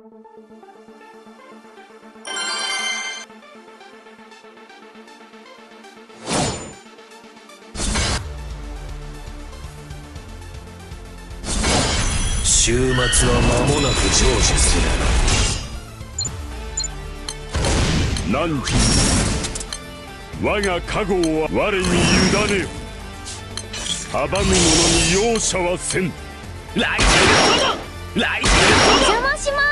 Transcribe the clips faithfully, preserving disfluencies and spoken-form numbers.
終末は間もなく成就する。 汝、我が加護は我に委ねよ。阻む者に容赦はせん。 ライジング殿、ライジング殿、 お邪魔します。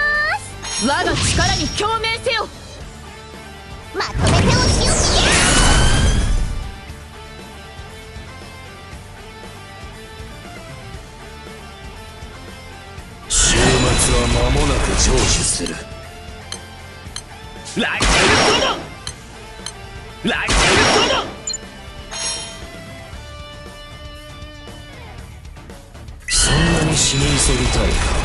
我が力に共鳴せよ。 まとめてお仕置きや。 終末は間もなく成就する。 ライジング殿、ライジング殿、 そんなに死に急ぎたいか。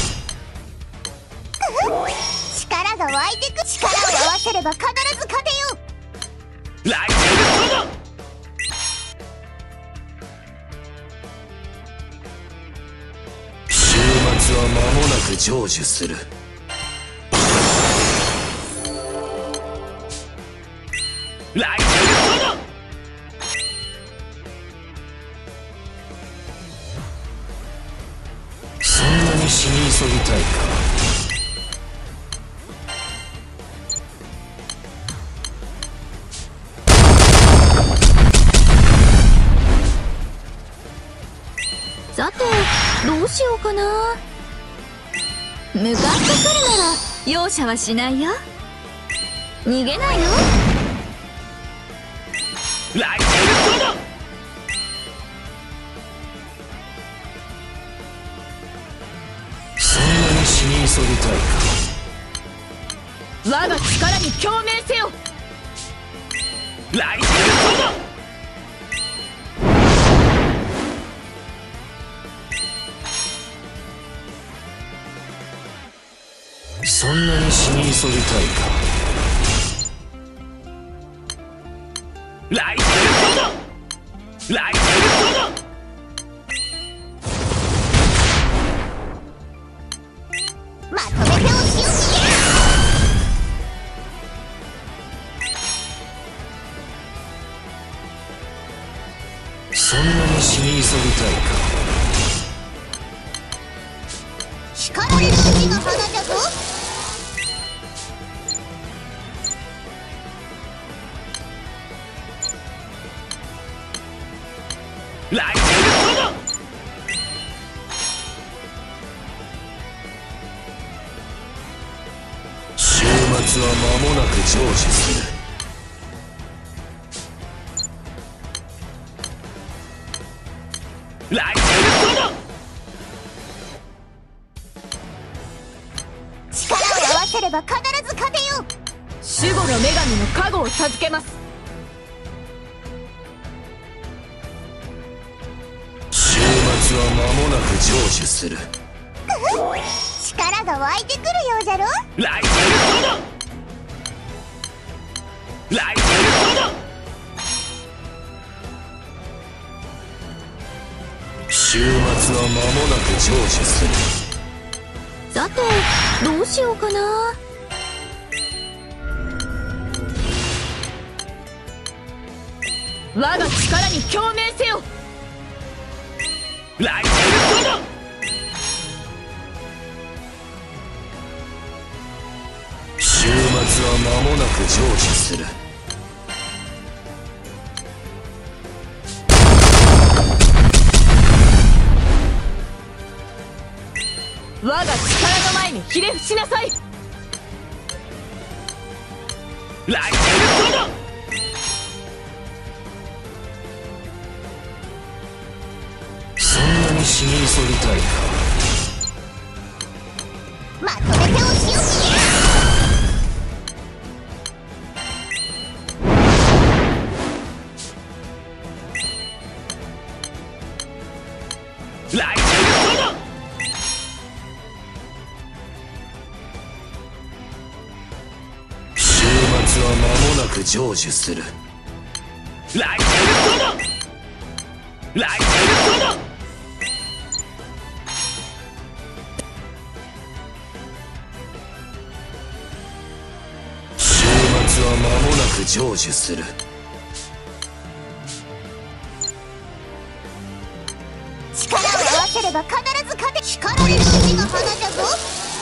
力が湧いてく。力を合わせれば必ず勝てよ。 ライジング殿、 終末は間もなく成就する。 ライジング殿、 そんなに死に急ぎたいか。 さてどうしようかな。向かってくるなら容赦はしないよ。逃げないよ。 ライジング殿、 そんなに死に急ぎたいか。 我が力に共鳴せよ。ライジング殿、 そんなに死に急ぎたいか。 ライジング殿、ライジング殿、 まとめてお仕置きや。 そんなに死に急ぎたいか。 光の星が放たぞ。 ライジング殿、 終末は間もなく成就する。 ライジング殿、 力を合わせれば必ず勝てよ。 守護の女神の加護を授けます。 終末は間もなく成就する。 力が湧いてくるようじゃろ。 ライジング殿、ライジング殿、 終末は間もなく成就する。 さてどうしようかな。 我が力に共鳴せよ。ライジング殿、 終末は間もなく成就する。 我が力の前にひれ伏しなさい。ライジング殿、 そんなに死に急ぎたいか。 まとめてお仕置きや。 ライジング殿、 終末は間もなく成就する。 ライジング殿、ライジング殿、 間もなく成就する。 力を合わせれば必ず勝て。力で筋が放ったぞ。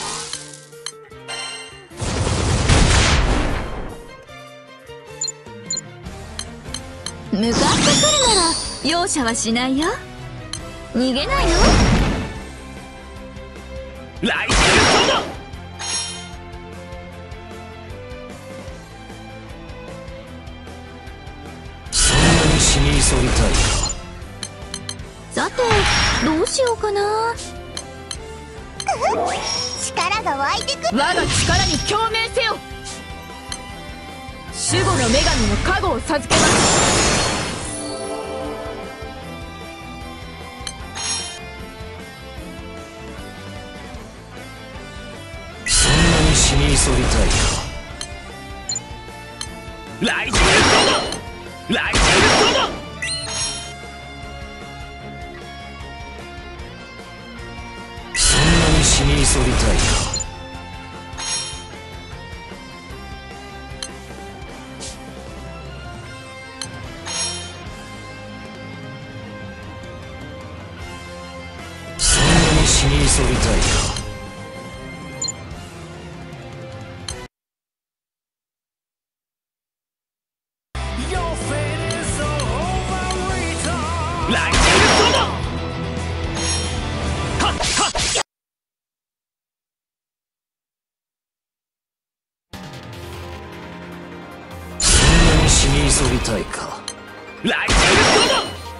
向かってくるなら容赦はしないよ。逃げないの？ ライトソード。 そんなに死に急ぎたいか。 さてどうしようかな。 力が湧いてく。 我が力に共鳴せよ。守護の女神の加護を授けます。 そんなに死に急ぎたいか。 ライジングソード。ライジングソード。 そんなに死に急ぎたいか。そんなに死に急ぎたいか。 ライジングソード。はっはっ。 そんなに死に急ぎたいか。 ライジングソード。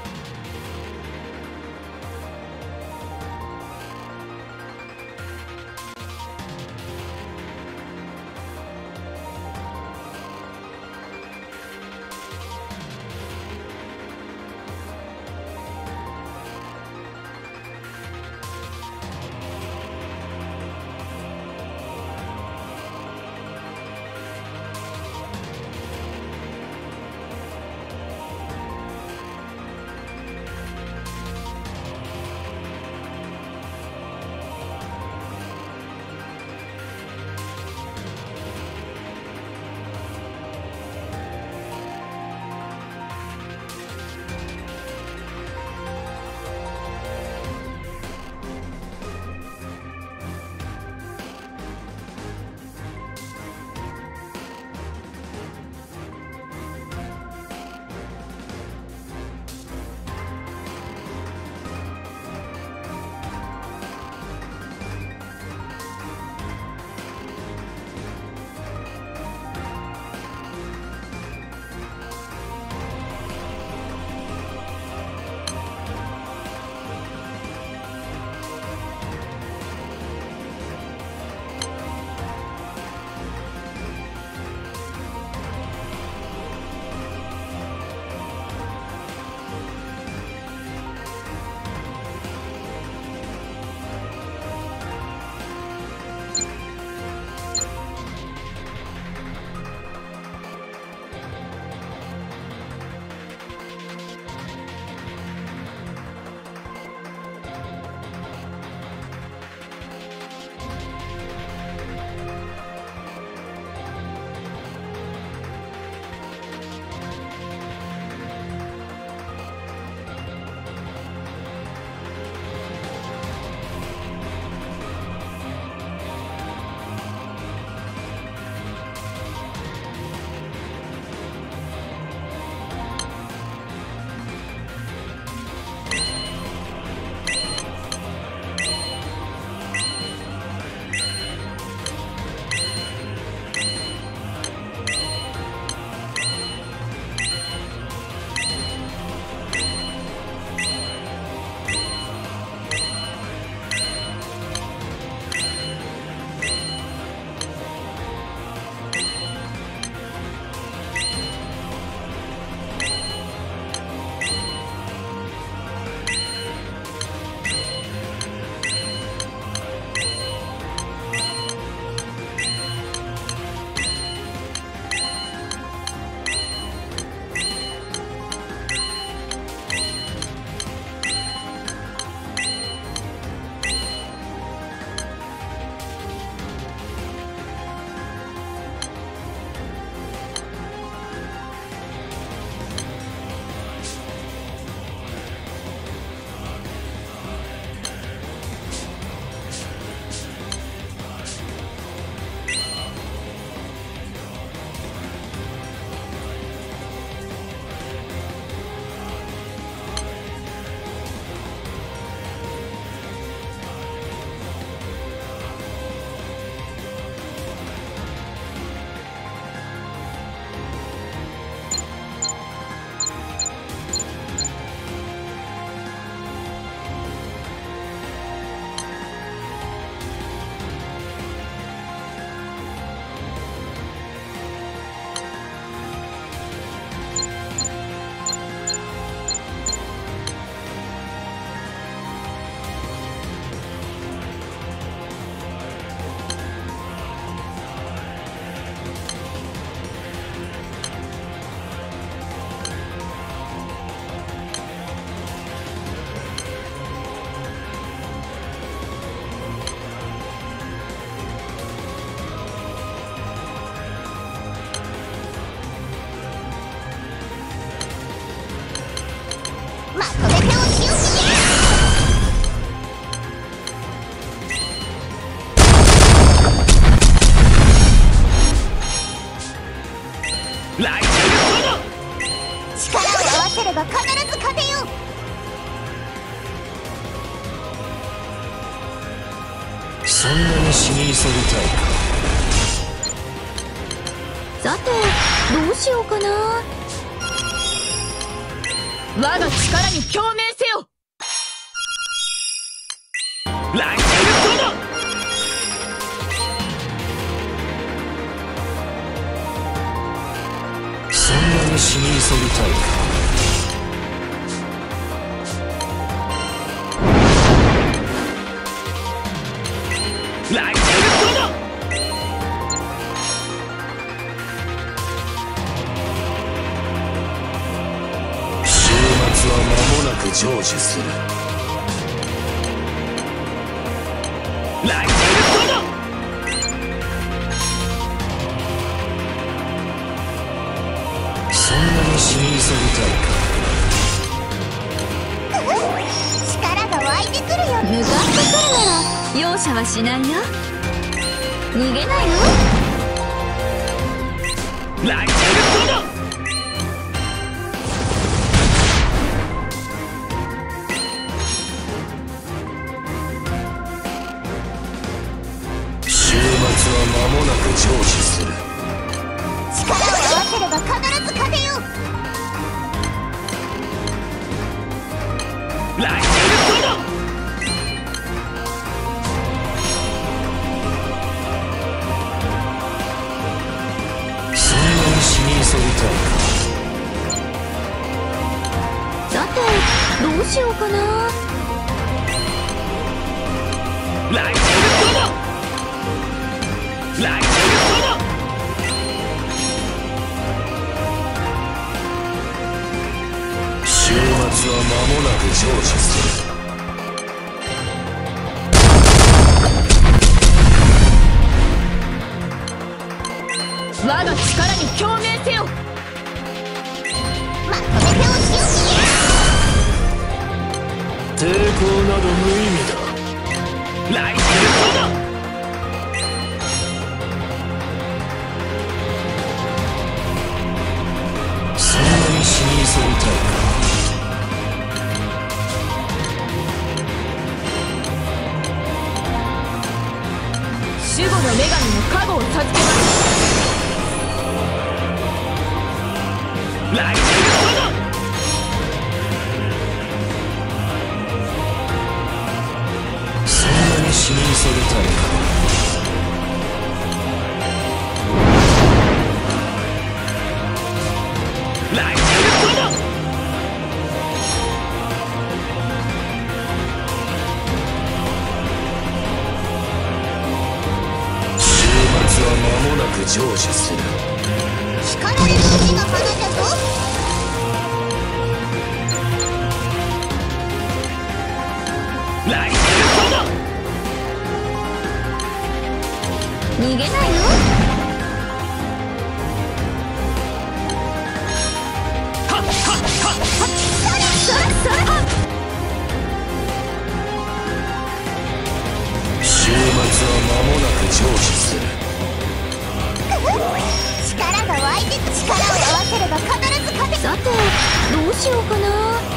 ライジングソード。 力を合わせれば必ず勝てよ。 そんなに死に急ぎたいか。 さてどうしようかな。 我が力に共鳴せよ。 ライジングソード。 そんなに死に急ぎたいか。 ライジングソード。 終末は間もなく成就する。 ライジングソード。 そんなに死に急ぎたいか。 力が湧いてくるよ。 向かってくるなら容赦はしないよ。逃げないよ。 ライジングソード。 終末は間もなく成就する。 力を合わせれば必ず勝てよ。 ライジングソード。 そんなに死に急ぎたいか。 さてどうしようかな。 ライジングソード。ライジングソード。 終末は間もなく成就する。 我が力に共鳴せよ。 まとめてお仕置き。 抵抗など無意味だ。 ライジングソード。 そんなに死に急ぎたいか。 守護の女神の加護を授けます。 ライジングソード。 そんなに死に急ぎたいか。 ライジングソード。 終末は間もなく成就する。 力で命が花じゃぞ。 ライジングソード。 逃げないよ。 はっはっはっはっ。 それそれ。 終末は間もなく成就する。 力が湧いてく。力を合わせれば必ず勝て。 さてどうしようかな。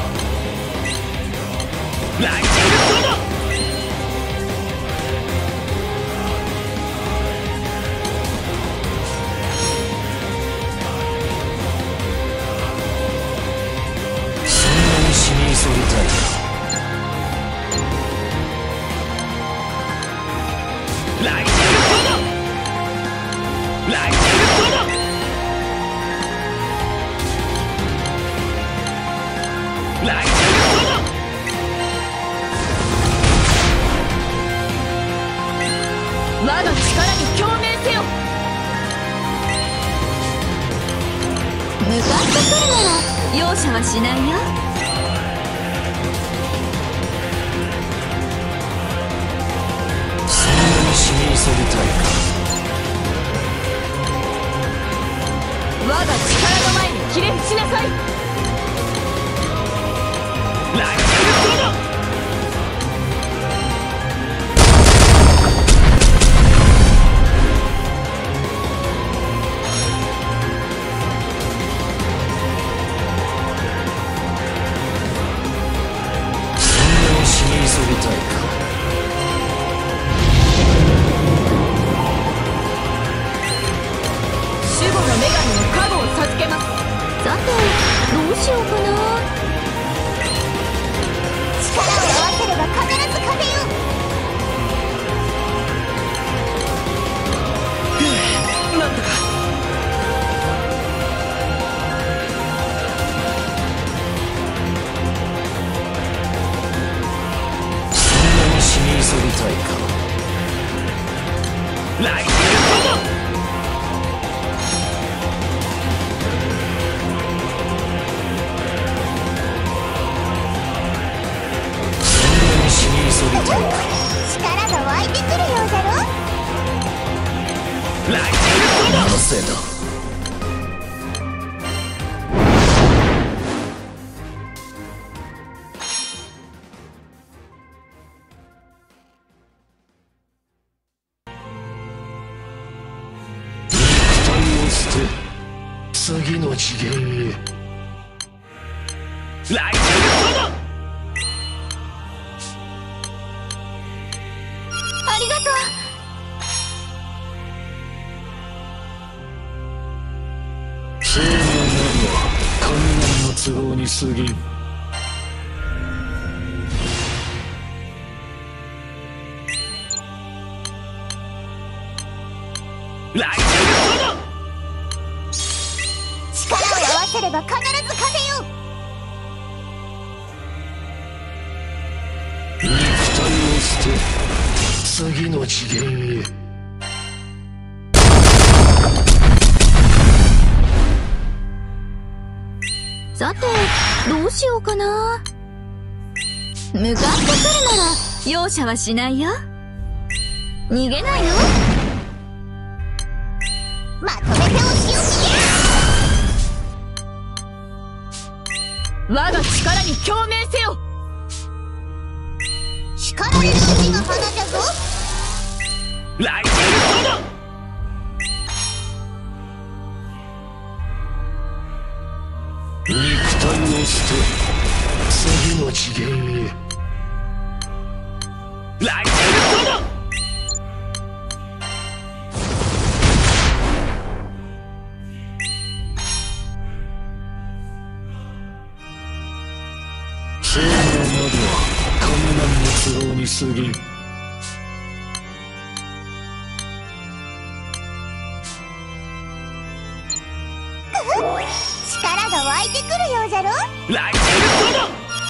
ライジングソード。 そんなに死に急ぎたいか。 ライジングソード。ライジングソード。ライジングソード。 我が力に共鳴せよ。 向かってくるなら容赦はしないよ。 そんなに死に急ぎたいか。 我が力の前にひれ伏しなさい。 ライジングソード。 しようかな。 力を合わせれば必ず勝てよ。 なんとか。 そんなに死に急ぎたいか。 ライジングソード。 力が湧いてくるようだろ。 ライジングソード。 なぜだ。肉体を捨て次の次元へ。 ライジングソード。 ありがとう。 生命などは神々の都合に過ぎん。 ライジングソード。 力を合わせれば必ず勝てよ。 肉体を捨て次の次元へ。 さてどうしようかな。向かってくるなら容赦はしないよ。逃げないよ。 まとめてお仕置き。 我が力に共鳴せよ。 叱られるうちが花じゃぞ。 ライジングソード。 肉体を捨て次の次元へ。 ライジングソード。 生命などは神々の都合に過ぎん。 力が湧いてくるようじゃろ。 ライジングソード。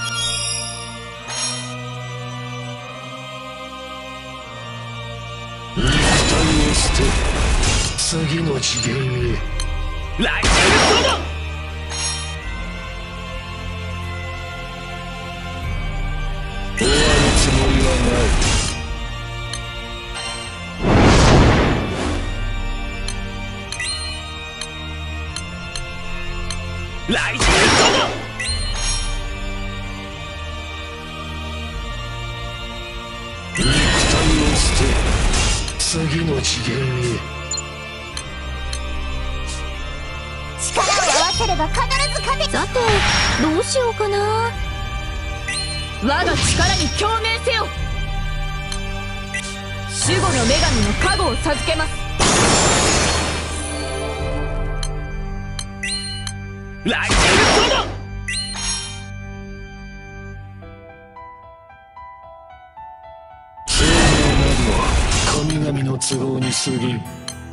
肉体を捨て次の次元へ。 ライジングソード。 終わるつもりはない。 ライジングソード。 肉体を捨て次の次元へ。 力を合わせれば必ず勝て。 さてどうしようかな。 我が力に共鳴せよ。守護の女神の加護を授けます。 ライジングソード。 生命などは神々の都合に過ぎん。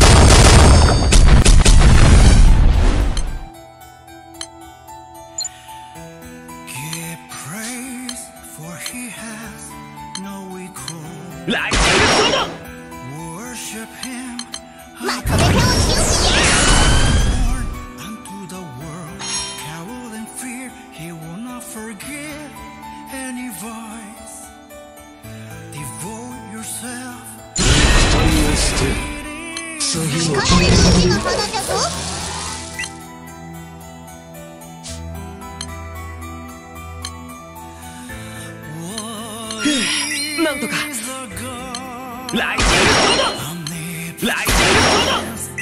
ライジングソード。 まとめてお仕置き。 次の叱られるうちが花じゃぞ。 なんとか。ライジングソード。ライジングソード。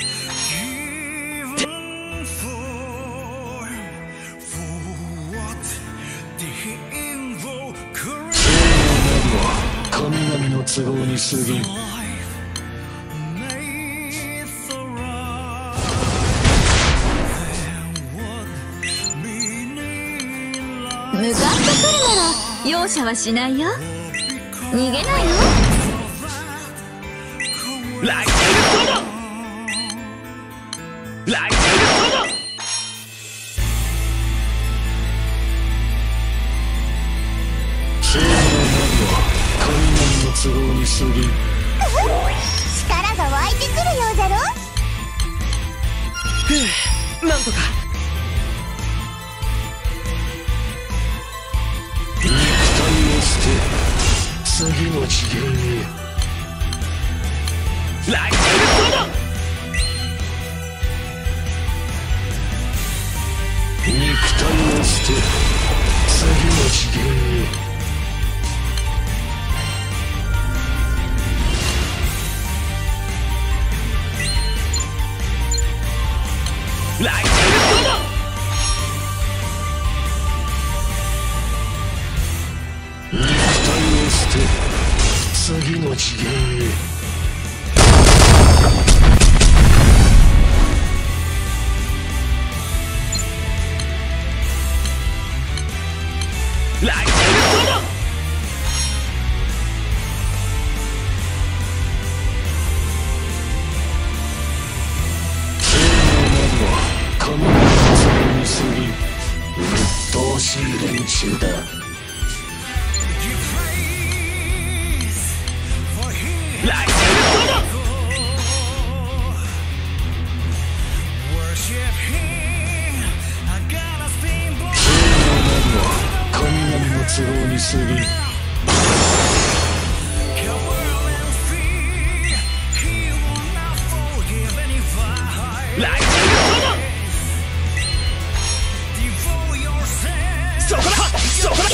神々の都合に過ぎん。 向かってくるなら容赦はしないよ。逃げないよ。 ライトニングソード、ライトニングソード。 正義の魔は観念の都合に過ぎん。 力が湧いてくるようじゃろ。 ふう、なんとか。 肉体を捨て次の次元へ。 ライトニングソード、 肉体を捨て次の次元へ。 ライトニングソード、 肉体を捨て次の次元へ。 ライトニングソード、 神の発言に過ぎん。鬱陶しい連中だ。 ライトニングソード、 観念の都合に過ぎん。 ライトニングソード、そこだそこだ。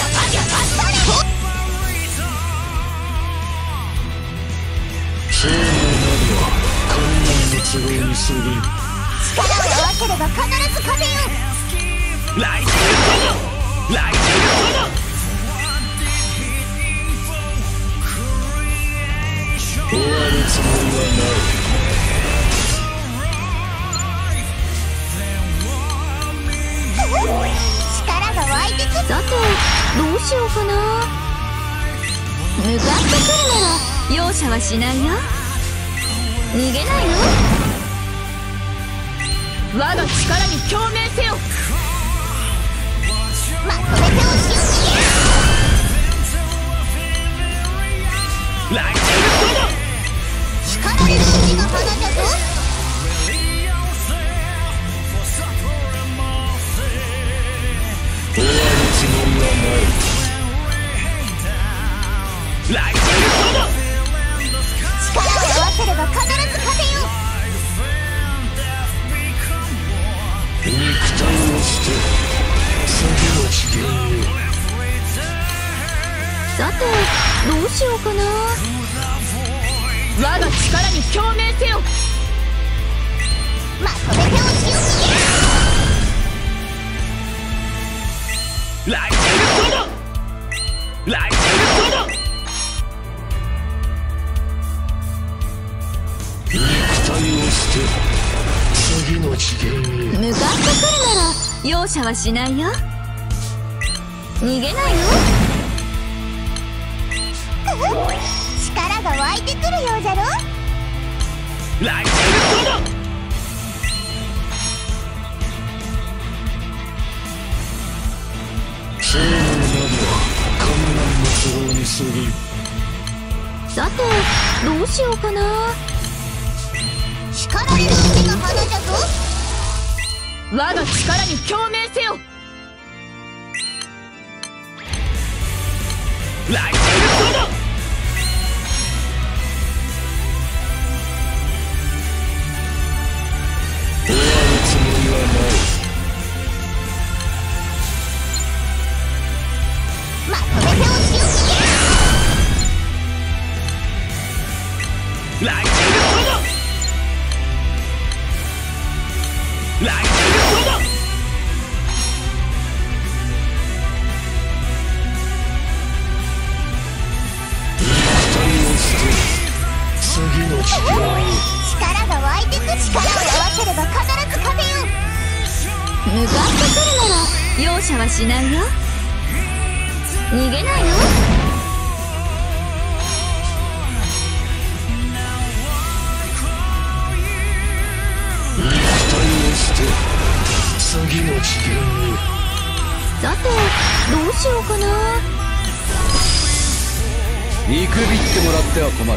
正義のは観念の都合に過ぎん。 力を合わせれば必ず勝てよ。 ライトニングソード、ライトニングソード。 終わるつもりはない。 力が湧いてくる。 さてどうしようかな。向かってくるなら容赦はしないよ。逃げないよ。 我が力に共鳴せよ。 まとめてお仕置き。 ライトニングソード、 力で筋が花じゃぞ。 終わるつもりはない。 ライトニングソード、 力を合わせれば必ず勝てよ。 肉体を捨て次の次元へ。 さてどうしようかな。 我が力に共鳴せよ。 まとめてお仕置き。 ライトニングソード、ライトニングソード。 肉体を捨て次の次元へ。 向かってくるなら容赦はしないよ。逃げないよ。 力が湧いてくるようじゃろ。 ライトニングソード、 正義のは観念の都合に過ぎん。 さてどうしようかな。 力で筋が花じゃぞ。 我が力に共鳴せよ。 ライトニングソード、 終わるつもりはない。 まとめてお仕置き。 ライトニングソード、ライトニングソード。 肉体を捨て次の次元へ。 力が湧いてく。力を合わせれば必ず勝てよ。 向かってくるなら容赦はしないよ。 逃げないよ。 肉体を捨て次の次元に。 さてどうしようかな。 見くびってもらっては困る。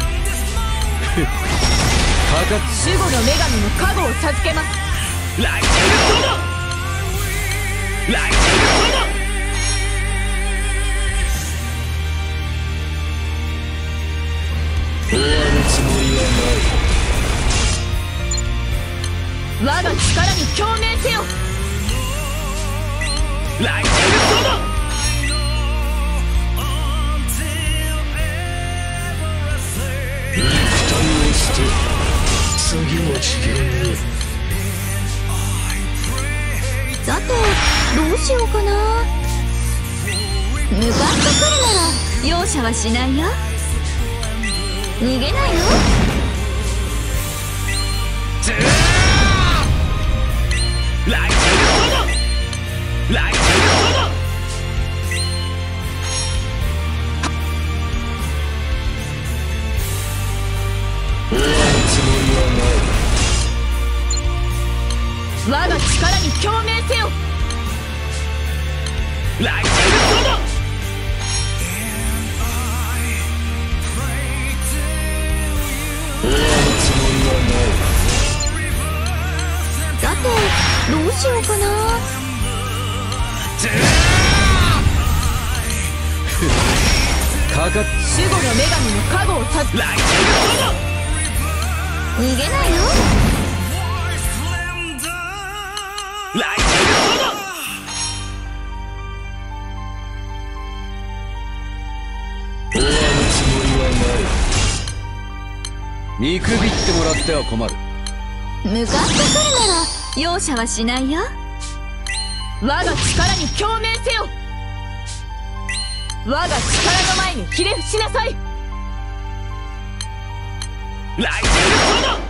かかっ守護の女神の加護を授けます。 ライトルトモライトルトモ終わるつもりはない。 我が力に共鳴せよ。 ライトルトモ肉体を捨て次の次元に。 さてどうしようかな。向かってくるなら容赦はしないよ。逃げないよ。 ライトルトモライトルトモ終わるつもりはない。 我が力に共鳴せよ。 ライトルトモ終わるつもりはさてどうしようかな。 かかっ守護の女神の加護を授け。 ライトルトモ逃げないよ。 ライトルトモ終わるつもりは見くびってもらっては困る。 向かってくるなら容赦はしないよ。 我が力に共鳴せよ。我が力の前にひれ伏しなさい。 ライトルトモ